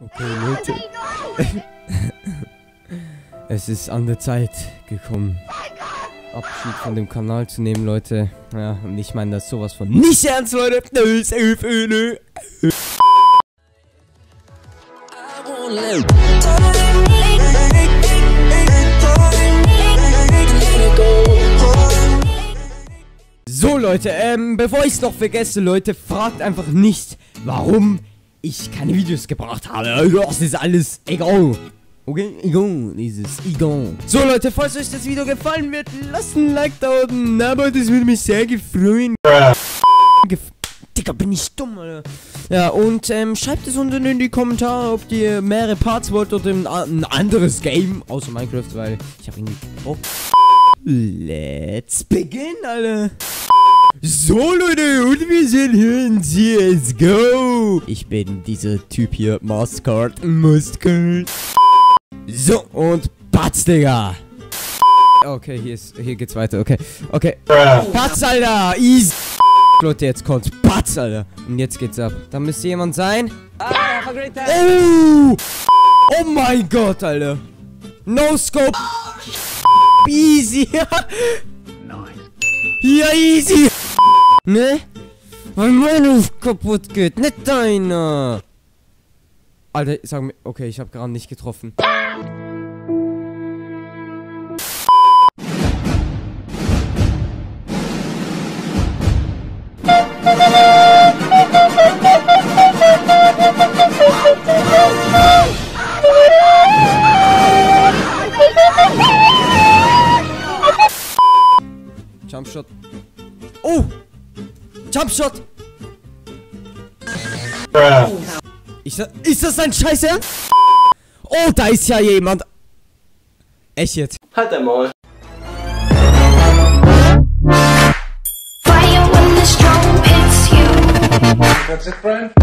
Okay, Leute. Es ist an der Zeit gekommen, Abschied von dem Kanal zu nehmen, Leute. Ja, und ich meine das sowas von nicht ernst, Leute. Nö. So, Leute, bevor ich es noch vergesse, Leute, fragt einfach nicht, warum ich keine Videos gebracht habe. Das ist alles egal. Okay, egal, egal. So, Leute, falls euch das Video gefallen wird, lasst ein Like da unten, aber das würde mich sehr gefreuen. Digga, bin ich dumm, Alter. Ja, und schreibt es unten in die Kommentare, ob ihr mehrere Parts wollt oder ein anderes Game, außer Minecraft, weil ich habe irgendwie Bock. Let's begin, Alter. So, Leute, und wir sind hier in CSGO. Ich bin dieser Typ hier, Mustard. So, und Batz, Digga. Okay, hier geht's weiter, okay. Batz, Alter, easy. Leute, jetzt kommt's. Batz, Alter. Und jetzt geht's ab. Da müsste jemand sein. Oh! Oh mein Gott, Alter. No scope. Easy. Ja, easy. Ne? Weil mein Ruf kaputt geht, nicht deiner. Alter, sag mir. Okay, ich habe gerade nicht getroffen. Jumpshot. Oh! Jumpshot! Ist das ein Scheiß Ernst? Oh, da ist ja jemand. Echt jetzt? Halt dein Maul. Fire when the storm hits you. That's it, Brian?